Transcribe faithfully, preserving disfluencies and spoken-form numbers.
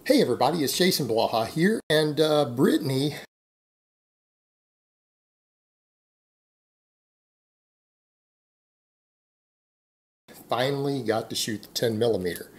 Hey everybody, it's Jason Blaha here, and uh, Brittany finally got to shoot the ten millimeter.